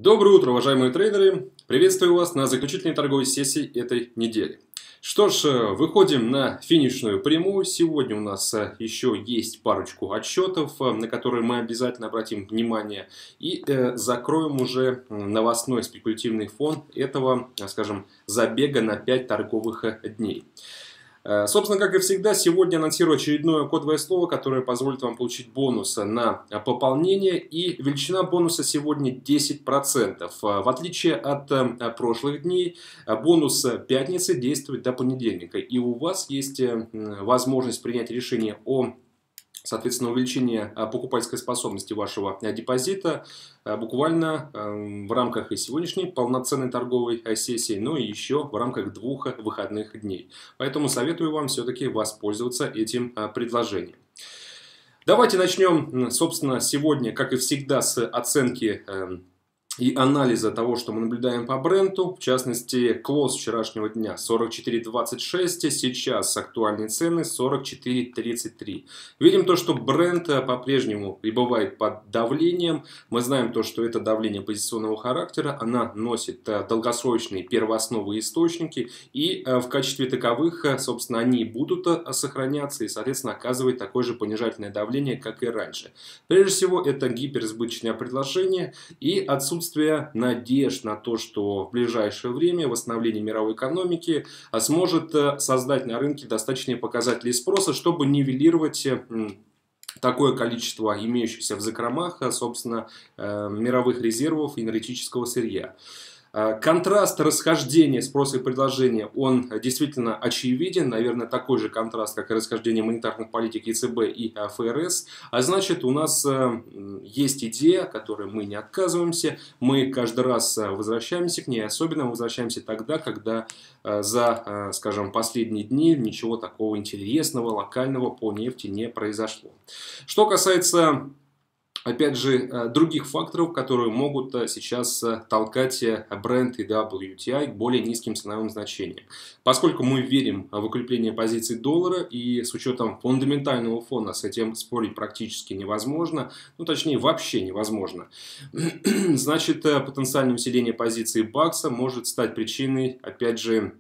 Доброе утро, уважаемые трейдеры! Приветствую вас на заключительной торговой сессии этой недели. Что ж, выходим на финишную прямую. Сегодня у нас еще есть парочку отчетов, на которые мы обязательно обратим внимание. И закроем уже новостной спекулятивный фон этого, скажем, забега на 5 торговых дней. Собственно, как и всегда, сегодня анонсирую очередное кодовое слово, которое позволит вам получить бонус на пополнение. И величина бонуса сегодня 10%. В отличие от прошлых дней, бонус пятницы действует до понедельника. И у вас есть возможность принять решение о, соответственно, увеличении покупательской способности вашего депозита буквально в рамках и сегодняшней полноценной торговой сессии, но и еще в рамках 2 выходных дней. Поэтому советую вам все-таки воспользоваться этим предложением. Давайте начнем, собственно, сегодня, как и всегда, с оценки и анализа того, что мы наблюдаем по бренду. В частности, клосс вчерашнего дня 44.26, сейчас актуальные цены 44.33. Видим то, что бренд по-прежнему пребывает под давлением. Мы знаем то, что это давление позиционного характера. Она носит долгосрочные первоосновы и источники. И в качестве таковых, собственно, они будут сохраняться и, соответственно, оказывать такое же понижательное давление, как и раньше. Прежде всего, это гиперизбыточное предложение и отсутствие надежд на то, что в ближайшее время восстановление мировой экономики сможет создать на рынке достаточные показатели спроса, чтобы нивелировать такое количество имеющихся в закромах, собственно, мировых резервов энергетического сырья. Контраст расхождения спроса и предложения, он действительно очевиден. Наверное, такой же контраст, как и расхождение монетарных политик ЕЦБ и ФРС. А значит, у нас есть идея, от которой мы не отказываемся. Мы каждый раз возвращаемся к ней. Особенно мы возвращаемся тогда, когда за, скажем, последние дни ничего такого интересного, локального по нефти не произошло. Что касается, опять же, других факторов, которые могут сейчас толкать бренд и WTI к более низким ценовым значениям. Поскольку мы верим в укрепление позиций доллара и с учетом фундаментального фона с этим спорить практически невозможно, ну точнее вообще невозможно, значит потенциальное усиление позиции бакса может стать причиной, опять же,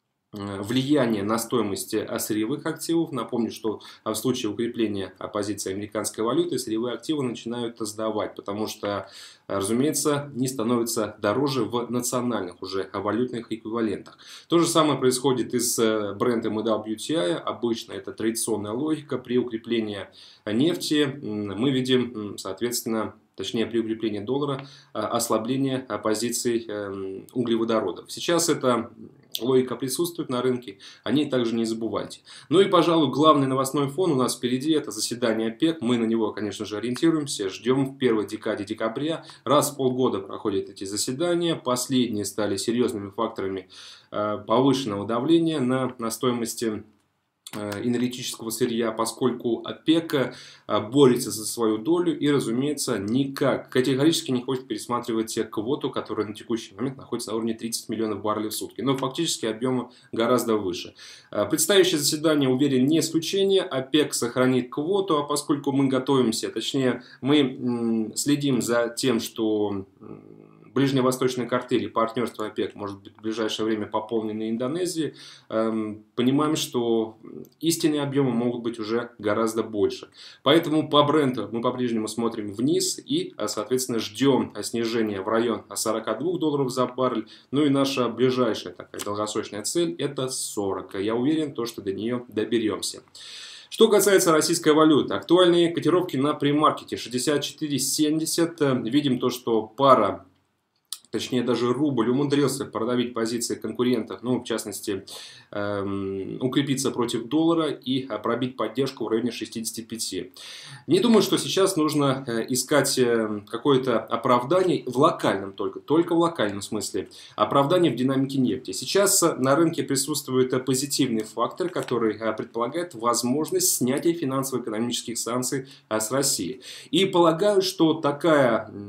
влияние на стоимость сырьевых активов. Напомню, что в случае укрепления позиции американской валюты сырьевые активы начинают сдавать, потому что, разумеется, не становятся дороже в национальных уже валютных эквивалентах. То же самое происходит и с брендом и WTI. Обычно это традиционная логика. При укреплении нефти мы видим, соответственно, точнее при укреплении доллара, ослабление позиций углеводородов. Сейчас эта логика присутствует на рынке, о ней также не забывайте. Ну и, пожалуй, главный новостной фон у нас впереди, это заседание ОПЕК. Мы на него, конечно же, ориентируемся, ждем в первой декаде декабря. Раз в полгода проходят эти заседания. Последние стали серьезными факторами повышенного давления на стоимости энергетического сырья, поскольку ОПЕК борется за свою долю и, разумеется, никак категорически не хочет пересматривать квоту, которая на текущий момент находится на уровне 30 миллионов баррелей в сутки. Но фактически объемы гораздо выше. Предстоящее заседание, уверен, не исключение. ОПЕК сохранит квоту, а поскольку мы готовимся, точнее, мы следим за тем, что ближневосточные картели, партнерство ОПЕК может быть в ближайшее время пополнены Индонезией, понимаем, что истинные объемы могут быть уже гораздо больше. Поэтому по бренду мы по-прежнему смотрим вниз и, соответственно, ждем снижения в район 42 долларов за баррель. Ну и наша ближайшая такая долгосрочная цель это 40. Я уверен, что до нее доберемся. Что касается российской валюты, актуальные котировки на премаркете 64.70. Видим то, что пара, точнее даже рубль, умудрился продавить позиции конкурентов, ну, в частности, укрепиться против доллара и пробить поддержку в районе 65. Не думаю, что сейчас нужно искать какое-то оправдание в локальном только в локальном смысле, оправдание в динамике нефти. Сейчас на рынке присутствует позитивный фактор, который предполагает возможность снятия финансово-экономических санкций с России. И полагаю, что такая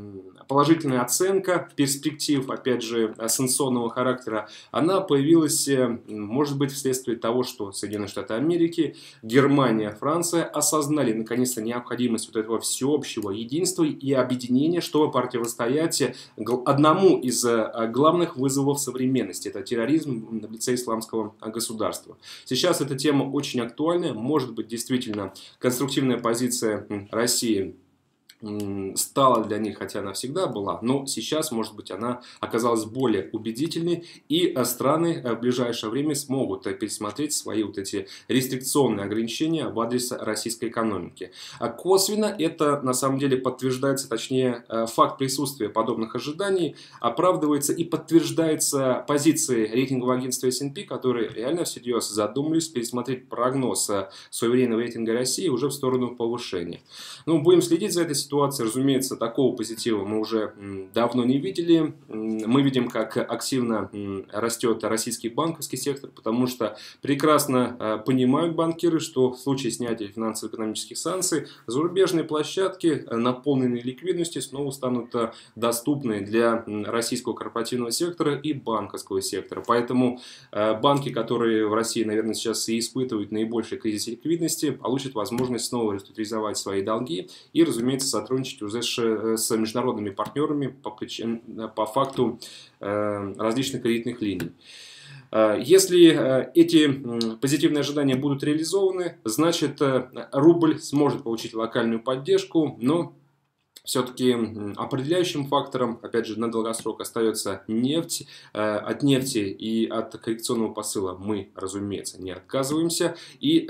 положительная оценка перспектив, опять же, санкционного характера, она появилась, может быть, вследствие того, что Соединенные Штаты Америки, Германия, Франция осознали наконец-то необходимость вот этого всеобщего единства и объединения, чтобы противостоять одному из главных вызовов современности. Это терроризм в лице исламского государства. Сейчас эта тема очень актуальна. Может быть, действительно, конструктивная позиция России стала для них, хотя она всегда была, но сейчас, может быть, она оказалась более убедительной, и страны в ближайшее время смогут пересмотреть свои вот эти рестрикционные ограничения в адрес российской экономики. Косвенно это на самом деле подтверждается, точнее, факт присутствия подобных ожиданий оправдывается и подтверждается позицией рейтингового агентства S&P, которые реально всерьез задумались пересмотреть прогноз суверенного рейтинга России уже в сторону повышения. Ну, будем следить за этой ситуацией. Разумеется, такого позитива мы уже давно не видели. Мы видим, как активно растет российский банковский сектор, потому что прекрасно понимают банкиры, что в случае снятия финансово-экономических санкций зарубежные площадки, наполненные ликвидностью, снова станут доступны для российского корпоративного сектора и банковского сектора. Поэтому банки, которые в России, наверное, сейчас и испытывают наибольший кризис ликвидности, получат возможность снова реструктуризовать свои долги и, разумеется, сотрудничать уже с международными партнерами по факту различных кредитных линий. Если эти позитивные ожидания будут реализованы, значит рубль сможет получить локальную поддержку, но все-таки определяющим фактором, опять же, на долгосрок остается нефть. От нефти и от коррекционного посыла мы, разумеется, не отказываемся. И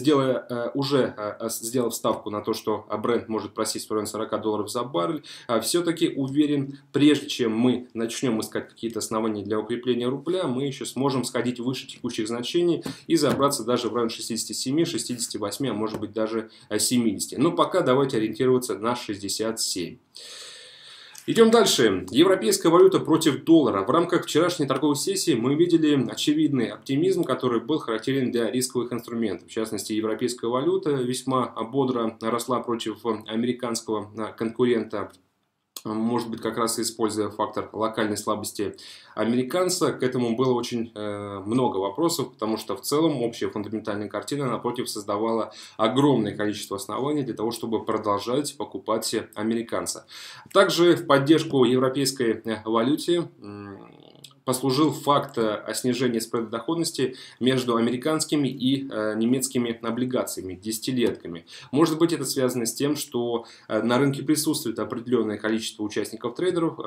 сделав ставку на то, что Brent может просить в районе $40 за баррель, все-таки уверен, прежде чем мы начнем искать какие-то основания для укрепления рубля, мы еще сможем сходить выше текущих значений и забраться даже в район 67, 68, а может быть даже 70. Но пока давайте ориентироваться на 67. Идем дальше. Европейская валюта против доллара. В рамках вчерашней торговой сессии мы видели очевидный оптимизм, который был характерен для рисковых инструментов. В частности, европейская валюта весьма бодро росла против американского конкурента. Может быть, как раз используя фактор локальной слабости американца. К этому было очень много вопросов, потому что в целом общая фундаментальная картина, напротив, создавала огромное количество оснований для того, чтобы продолжать покупать американца. Также в поддержку европейской валюте послужил факт о снижении спреда доходности между американскими и немецкими облигациями, десятилетками. Может быть, это связано с тем, что на рынке присутствует определенное количество участников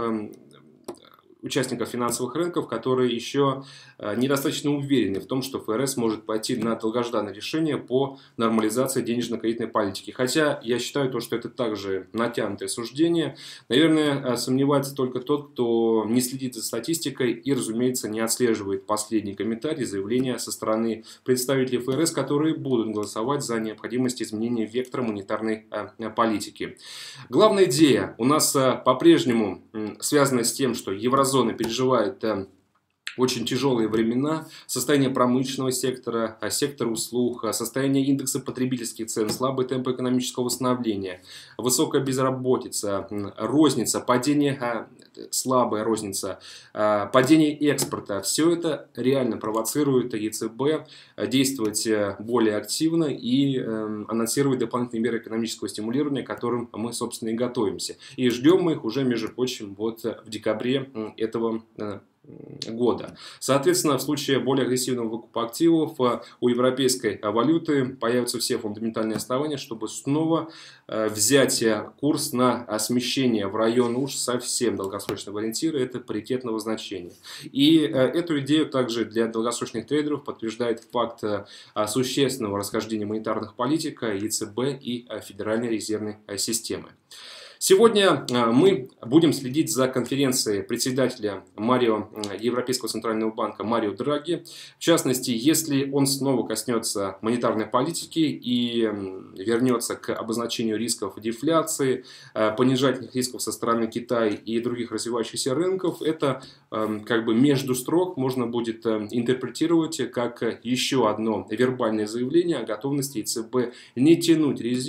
финансовых рынков, которые еще недостаточно уверены в том, что ФРС может пойти на долгожданное решение по нормализации денежно-кредитной политики. Хотя я считаю, что это также натянутое суждение. Наверное, сомневается только тот, кто не следит за статистикой и, разумеется, не отслеживает последние комментарии, заявления со стороны представителей ФРС, которые будут голосовать за необходимость изменения вектора монетарной политики. Главная идея у нас по-прежнему связана с тем, что еврозона переживает очень тяжелые времена, состояние промышленного сектора, сектора услуг, состояние индекса потребительских цен, слабый темп экономического восстановления, высокая безработица, розница, слабая розница, падение экспорта. Все это реально провоцирует ЕЦБ действовать более активно и анонсировать дополнительные меры экономического стимулирования, к которым мы, собственно, и готовимся. И ждем мы их уже, между прочим, вот в декабре этого года. Соответственно, в случае более агрессивного выкупа активов у европейской валюты появятся все фундаментальные основания, чтобы снова взять курс на смещение в район уж совсем долгосрочного ориентира, это паритетного значения. И эту идею также для долгосрочных трейдеров подтверждает факт существенного расхождения монетарных политик ЕЦБ и Федеральной резервной системы. Сегодня мы будем следить за конференцией председателя Европейского центрального банка Марио Драги. В частности, если он снова коснется монетарной политики и вернется к обозначению рисков дефляции, понижательных рисков со стороны Китая и других развивающихся рынков, это как бы между строк можно будет интерпретировать как еще одно вербальное заявление о готовности ЕЦБ не тянуть резину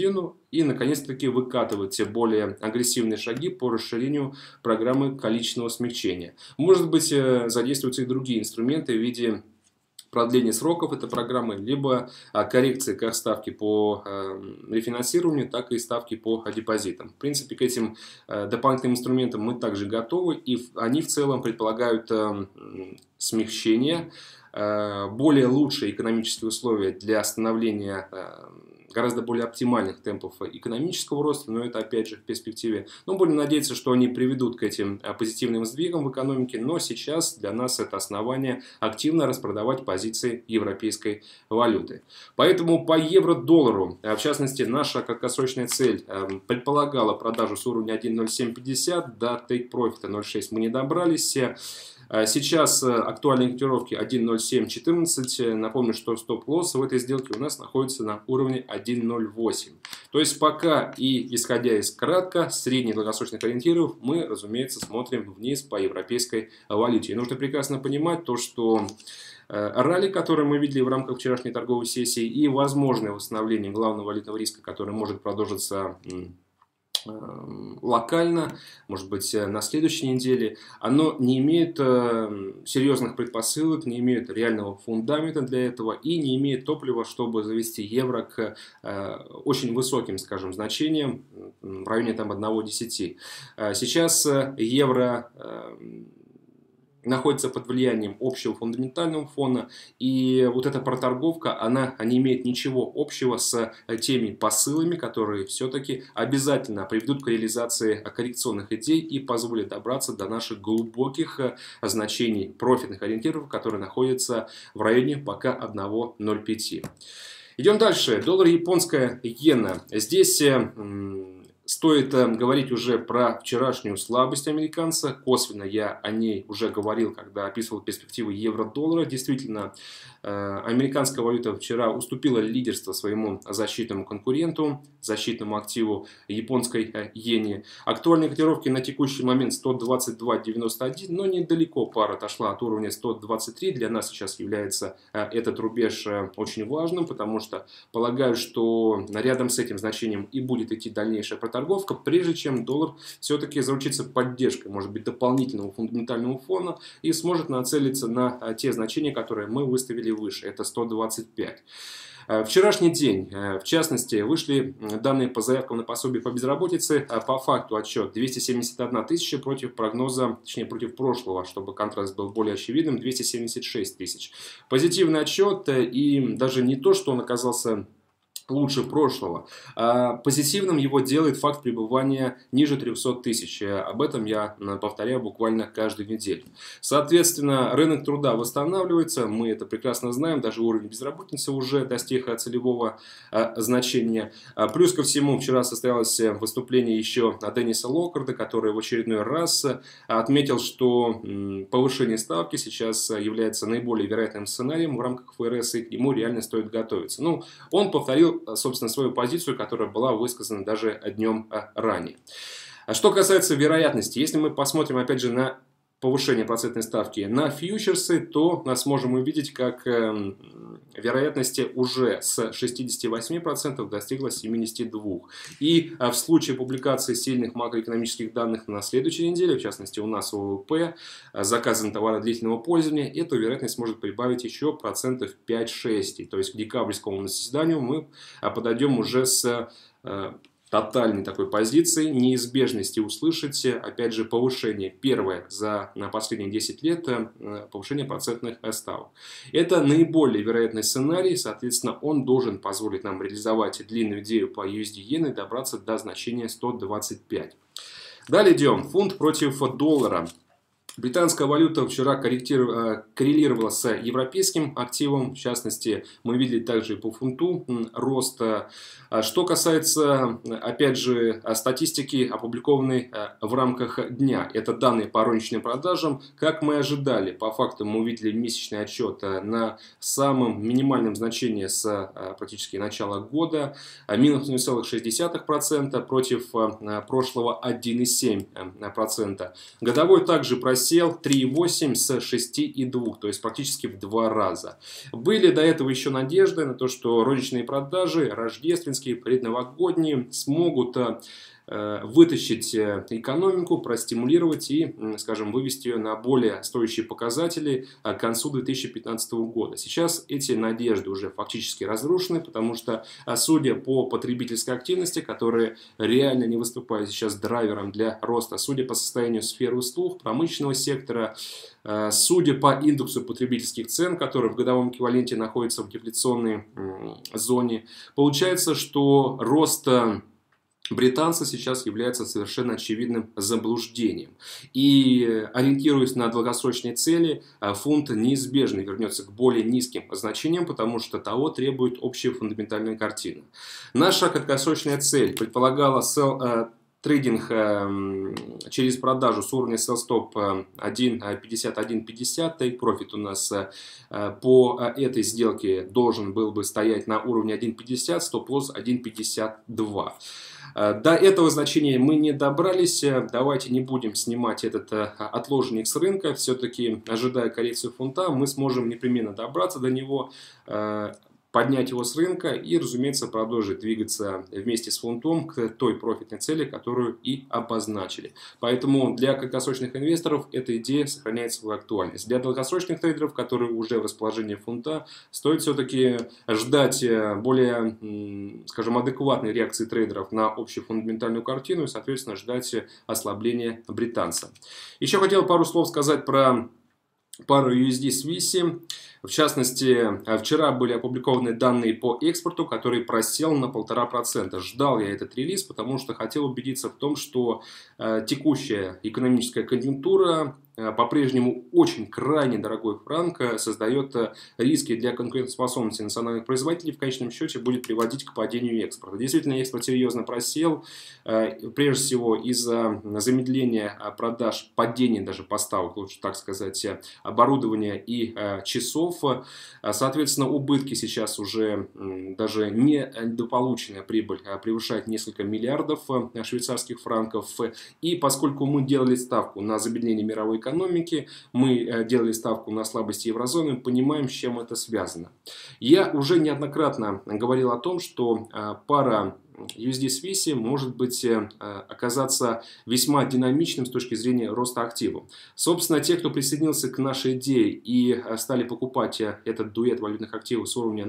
и, наконец-таки, выкатывать более агрессивные шаги по расширению программы количественного смягчения. Может быть, задействуются и другие инструменты в виде продление сроков этой программы, либо коррекции как ставки по рефинансированию, так и ставки по депозитам. В принципе, к этим дополнительным инструментам мы также готовы, и они в целом предполагают смягчение, более лучшие экономические условия для становления гораздо более оптимальных темпов экономического роста, но это опять же в перспективе. Но будем надеяться, что они приведут к этим позитивным сдвигам в экономике, но сейчас для нас это основание активно распродавать позиции европейской валюты. Поэтому по евро-доллару, в частности, наша краткосрочная цель предполагала продажу с уровня 1.0750, до take-profit 0.6 мы не добрались. Сейчас актуальные котировки 1.0714. Напомню, что стоп-лосс в этой сделке у нас находится на уровне 1.08. То есть пока и исходя из кратко средних долгосрочных ориентиров, мы, разумеется, смотрим вниз по европейской валюте. И нужно прекрасно понимать то, что ралли, которое мы видели в рамках вчерашней торговой сессии, и возможное восстановление главного валютного риска, которое может продолжиться локально, может быть, на следующей неделе, оно не имеет серьезных предпосылок, не имеет реального фундамента для этого и не имеет топлива, чтобы завести евро к очень высоким, скажем, значениям в районе там 1,10. Сейчас евро находится под влиянием общего фундаментального фона, и вот эта проторговка, она не имеет ничего общего с теми посылами, которые все-таки обязательно приведут к реализации коррекционных идей и позволят добраться до наших глубоких значений профитных ориентиров, которые находятся в районе пока 1.05. Идем дальше. Доллар, японская иена. Здесь стоит говорить уже про вчерашнюю слабость американца. Косвенно я о ней уже говорил, когда описывал перспективы евро-доллара. Действительно, американская валюта вчера уступила лидерство своему защитному конкуренту, защитному активу японской иене. Актуальные котировки на текущий момент 122.91, но недалеко пара отошла от уровня 123. Для нас сейчас является этот рубеж очень важным, потому что полагаю, что рядом с этим значением и будет идти дальнейшая проторговка, прежде чем доллар все-таки заручится поддержкой, может быть, дополнительного фундаментального фона и сможет нацелиться на те значения, которые мы выставили выше, это 125. Вчерашний день, в частности, вышли данные по заявкам на пособие по безработице. По факту отчет 271 тысяча против прогноза, точнее против прошлого, чтобы контраст был более очевидным, 276 тысяч. Позитивный отчет, и даже не то, что он оказался лучше прошлого. Позитивным его делает факт пребывания ниже 300 тысяч. Об этом я повторяю буквально каждую неделю. Соответственно, рынок труда восстанавливается, мы это прекрасно знаем, даже уровень безработицы уже достиг целевого значения. Плюс ко всему, вчера состоялось выступление еще Денниса Локкарда, который в очередной раз отметил, что повышение ставки сейчас является наиболее вероятным сценарием в рамках ФРС, и к нему реально стоит готовиться. Ну, он повторил собственно, свою позицию, которая была высказана даже днем ранее. Что касается вероятности, если мы посмотрим, опять же, на повышение процентной ставки на фьючерсы, то мы сможем увидеть, как вероятность уже с 68% достигла 72%. И в случае публикации сильных макроэкономических данных на следующей неделе, в частности у нас ВВП, заказы на товары длительного пользования, эту вероятность может прибавить еще процентов 5-6. То есть к декабрьскому заседанию мы подойдем уже с тотальной такой позиции, неизбежности услышать, опять же, повышение первое на последние 10 лет, повышение процентных ставок. Это наиболее вероятный сценарий, соответственно, он должен позволить нам реализовать длинную идею по USD-иене и добраться до значения 125. Далее идем. Фунт против доллара. Британская валюта вчера коррелировала с европейским активом, в частности, мы видели также и по фунту рост. Что касается, опять же, статистики, опубликованной в рамках дня, это данные по розничным продажам, как мы ожидали, по факту мы увидели месячный отчет на самом минимальном значении с практически начала года, минус 0,6% против прошлого 1,7%. Годовой также просел просел 3,8 с 6,2, то есть практически в 2 раза. Были до этого еще надежды на то, что розничные продажи, рождественские, предновогодние, смогут вытащить экономику, простимулировать и, скажем, вывести ее на более стоящие показатели к концу 2015 года. Сейчас эти надежды уже фактически разрушены, потому что, судя по потребительской активности, которая реально не выступает сейчас драйвером для роста, судя по состоянию сферы услуг, промышленного сектора, судя по индексу потребительских цен, который в годовом эквиваленте находится в дефляционной зоне, получается, что рост британца сейчас является совершенно очевидным заблуждением. И ориентируясь на долгосрочные цели, фунт неизбежно вернется к более низким значениям, потому что того требует общая фундаментальная картина. Наша краткосрочная цель предполагала трейдинг через продажу с уровня sell stop 1.5150, take profit у нас по этой сделке должен был бы стоять на уровне 1.50, стоп-лосс 1.52. До этого значения мы не добрались. Давайте не будем снимать этот отложенник с рынка. Все-таки, ожидая коррекцию фунта, мы сможем непременно добраться до него, поднять его с рынка и, разумеется, продолжить двигаться вместе с фунтом к той профитной цели, которую и обозначили. Поэтому для краткосрочных инвесторов эта идея сохраняет свою актуальность. Для долгосрочных трейдеров, которые уже в расположении фунта, стоит все-таки ждать более, скажем, адекватной реакции трейдеров на общую фундаментальную картину и, соответственно, ждать ослабления британца. Еще хотел пару слов сказать про пару USD-Swiss. В частности, вчера были опубликованы данные по экспорту, который просел на 1,5%. Ждал я этот релиз, потому что хотел убедиться в том, что текущая экономическая конъюнктура, по-прежнему очень крайне дорогой франк, создает риски для конкурентоспособности национальных производителей, в конечном счете будет приводить к падению экспорта. Действительно, экспорт серьезно просел, прежде всего из-за замедления продаж, падения даже поставок, лучше так сказать, оборудования и часов. Соответственно, убытки сейчас уже даже недополученная прибыль превышает несколько миллиардов швейцарских франков. И поскольку мы делали ставку на замедление мировой экономики, мы делали ставку на слабость еврозоны, мы понимаем, с чем это связано. Я уже неоднократно говорил о том, что пара USD-Swiss может быть оказаться весьма динамичным с точки зрения роста активов. Собственно, те, кто присоединился к нашей идее и стали покупать этот дуэт валютных активов с уровня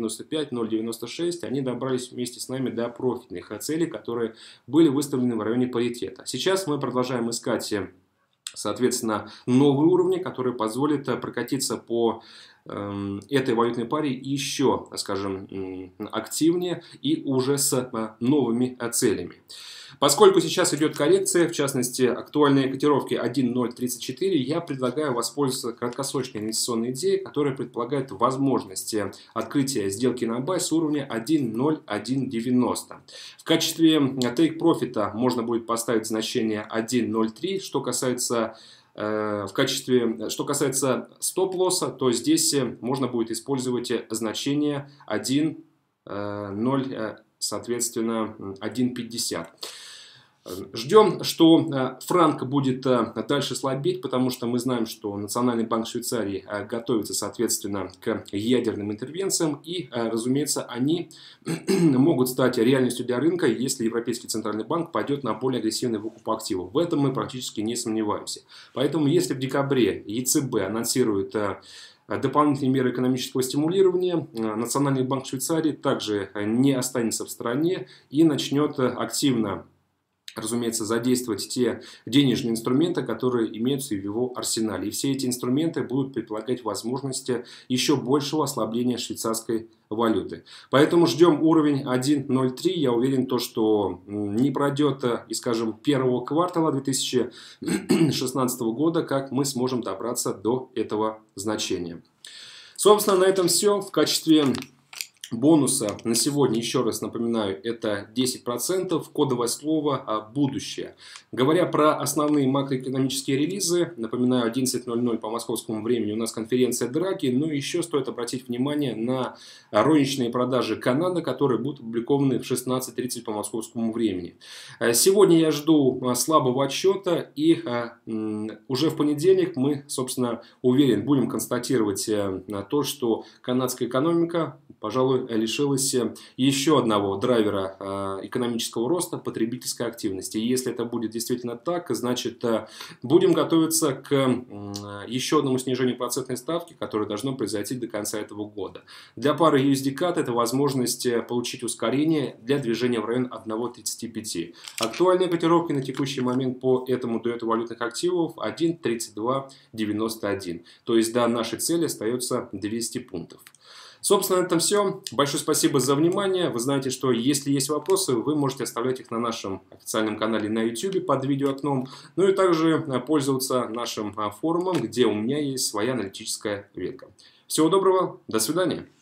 0.95-0.96, они добрались вместе с нами до профитных целей, которые были выставлены в районе паритета. Сейчас мы продолжаем искать, соответственно, новые уровни, которые позволят прокатиться по этой валютной паре еще, скажем, активнее и уже с новыми целями. Поскольку сейчас идет коррекция, в частности, актуальные котировки 1.034, я предлагаю воспользоваться краткосрочной инвестиционной идеей, которая предполагает возможность открытия сделки на бай с уровня 1.0190. В качестве take-профита можно будет поставить значение 1.03, что касается стоп-лосса, то здесь можно будет использовать значение 1.0, соответственно, 1.50. Ждем, что франк будет дальше слабеть, потому что мы знаем, что Национальный банк Швейцарии готовится, соответственно, к ядерным интервенциям. И, разумеется, они могут стать реальностью для рынка, если Европейский Центральный банк пойдет на более агрессивный выкуп активов. В этом мы практически не сомневаемся. Поэтому, если в декабре ЕЦБ анонсирует дополнительные меры экономического стимулирования, Национальный банк Швейцарии также не останется в стороне и начнет активно, разумеется, задействовать те денежные инструменты, которые имеются в его арсенале. И все эти инструменты будут предполагать возможность еще большего ослабления швейцарской валюты. Поэтому ждем уровень 1.03. Я уверен, что не пройдет и, скажем, первого квартала 2016 года, как мы сможем добраться до этого значения. Собственно, на этом все. В качестве бонуса на сегодня, еще раз напоминаю, это 10%, кодовое слово «будущее». Говоря про основные макроэкономические релизы, напоминаю, 11:00 по московскому времени у нас конференция Драги, но еще стоит обратить внимание на розничные продажи Канада, которые будут опубликованы в 16:30 по московскому времени. Сегодня я жду слабого отчета, и уже в понедельник мы, собственно, уверен, будем констатировать то, что канадская экономика, пожалуй, лишилась еще одного драйвера экономического роста, потребительской активности. И если это будет действительно так, значит, будем готовиться к еще одному снижению процентной ставки, которое должно произойти до конца этого года. Для пары USD-CAD это возможность получить ускорение для движения в район 1.35. Актуальные котировки на текущий момент по этому дуэту валютных активов 1.3291. То есть до нашей цели остается 200 пунктов. Собственно, на этом все. Большое спасибо за внимание. Вы знаете, что если есть вопросы, вы можете оставлять их на нашем официальном канале на YouTube под видеоокном. Ну и также пользоваться нашим форумом, где у меня есть своя аналитическая ветка. Всего доброго, до свидания.